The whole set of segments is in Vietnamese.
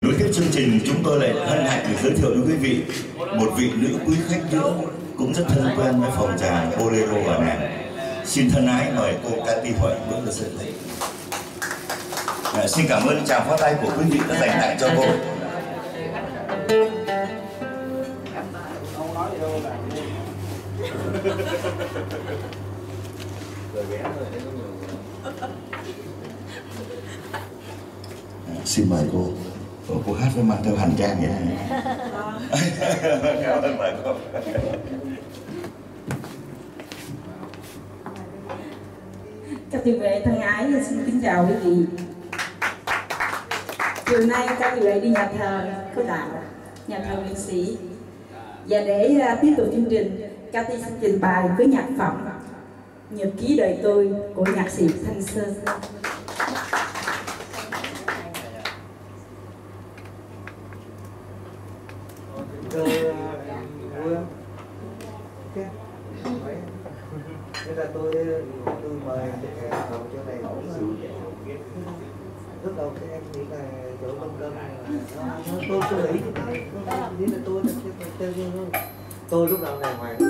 Nối tiếp chương trình, chúng tôi lại hân hạnh được giới thiệu với quý vị một vị nữ quý khách nữa cũng rất thân quen với phòng trà Bolero ở này. Xin thân ái mời cô Cathy Huệ bước lên sân khấu. Xin cảm ơn tràng pháo tay của quý vị đã dành tặng cho cô. Xin mời cô. Cô hát với mang theo hành trang vậy này. Cảm ơn mời cô. Cathy Huệ thân ái xin kính chào quý vị. Chiều nay Cathy Huệ đi nhà thờ có đạo, nhà thờ Nguyễn Sĩ. Và để tiếp tục chương trình, Cathy xin trình bày với nhạc phẩm Nhật ký đời tôi của nhạc sĩ Thanh Sơn. Thế là tôi mời hậu cho này lúc đầu các em nghĩ là chỗ Đông Cơm tôi nghĩ tôi lúc đầu này ngoài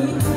Ôi